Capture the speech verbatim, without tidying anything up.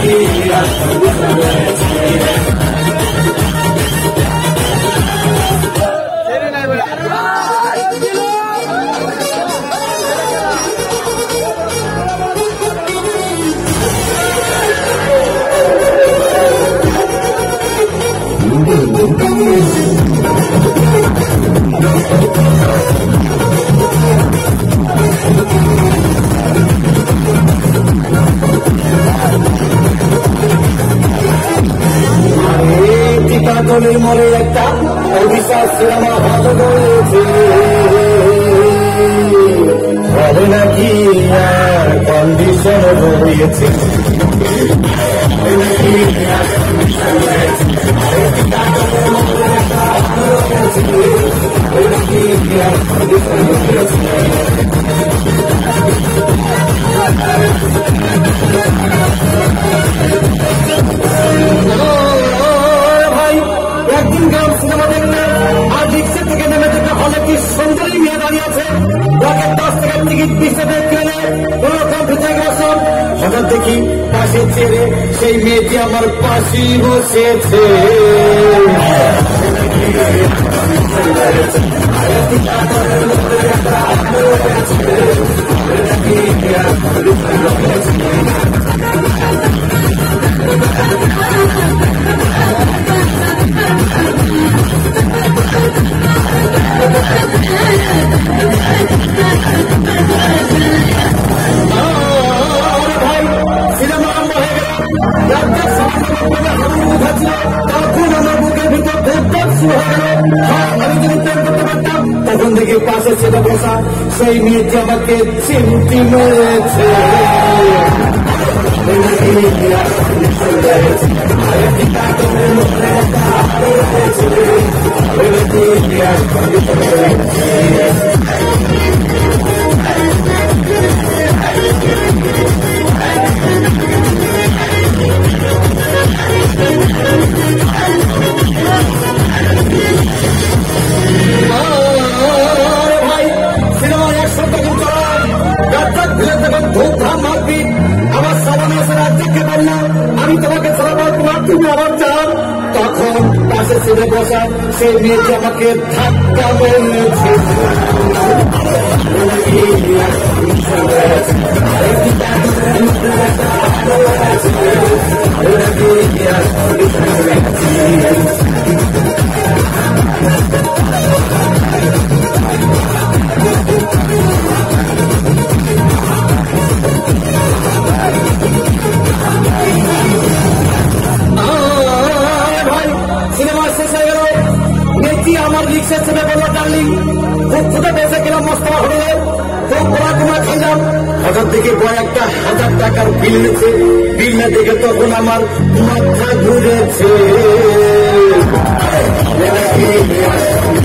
টিকাতলির মোড়ে একটা অভিশাপ সিনেমা হল রয়েছে, হবে নাকি কন্ডিশন রয়েছে। ভাই একদিন গ্রাম সিনেমা দেখলে আর রিক্সা থেকে নেমে যেতে হলে কি সুন্দরী মেয়ে দাঁড়িয়ে আছে, ওকে দশ টাকার টিকিট বিশ টাকা কিনে কোন রকম ভিতরে গেলাম, হঠাৎ দেখি পাশে ছেড়ে সেই মেয়েটি আমার পাশেই বসেছে। সিনেমা আরম্ভ হয়ে গেল, তখন আমার বুকের ভিতর ধূপধাপ শুরু হয়ে গেল। আমি যদি প্রেম করতে পারতাম তখন থেকে পাশে ছেলে বসা সেই মেয়েটি আমাকে চিমটি মেরেছে। ভাই সিনেমার এক সপ্তাহ চলায় রাস্তা ঘুরে তখন ধূপধাম মারপিট। আমার সামনে এসে রাজ্যকে বললাম আমি তোমাকে ছাড়াবো, তোমার তুমি আমার চান। তখন পাশে ছেড়ে বসা সেই মেয়েটি আমাকে ধাক্কা মেরেছে। সিনেমা শেষ হয়ে গেল, মেয়েটি আমার রিক্সা ছেড়ে বলল ডার্লিং খুব খুঁজে বেঁচে গেলাম মস্তমা হলে খুব বড় তোমার খাইলাম। হঠাৎ দেখে বড় একটা হাজার টাকার বিল নিচ্ছে, বিল না দেখে তখন আমার মাথা ঘুরেছে।